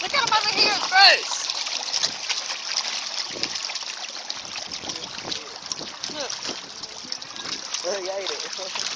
Look at him over here. Gross. Look. He ate it.